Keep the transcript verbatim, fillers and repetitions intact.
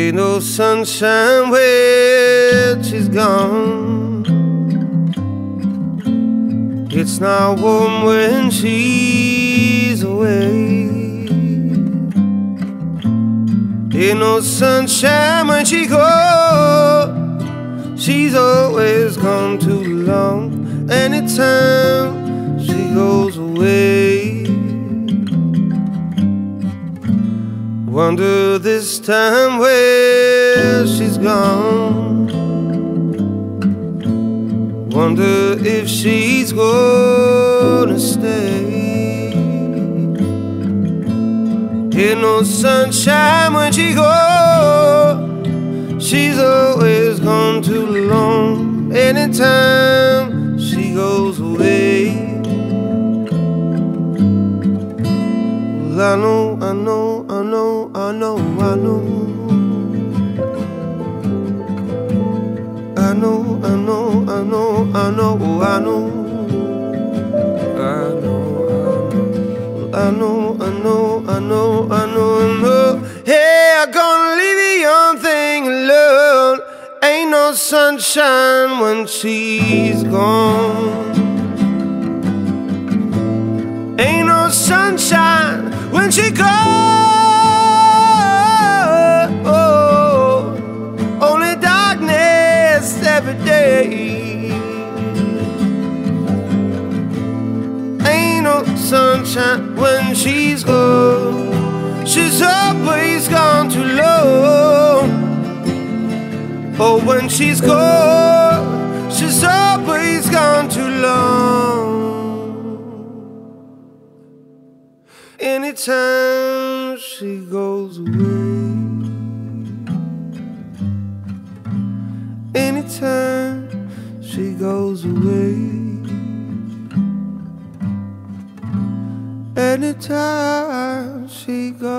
Ain't no sunshine when she's gone. It's not warm when she's away. Ain't no sunshine when she goes. She's always gone too long. Anytime she goes away, wonder this time where she's gone. Wonder if she's gonna stay. Ain't no sunshine when she goes. She's always gone too long. Anytime she goes away. Well, I know, I know, I know, I know, I know. I know, I know, I know, I know, I know. I know, I know, I know, I know, I know, I know. Hey, I'm gonna leave the young thing alone. Ain't no sunshine when she's gone. Ain't no sunshine when she goes. Only darkness every day. Ain't no sunshine when she's gone. She's always gone too low. Oh, when she's gone, she's always gone too long. Anytime she goes away. Anytime she goes away. Anytime she goes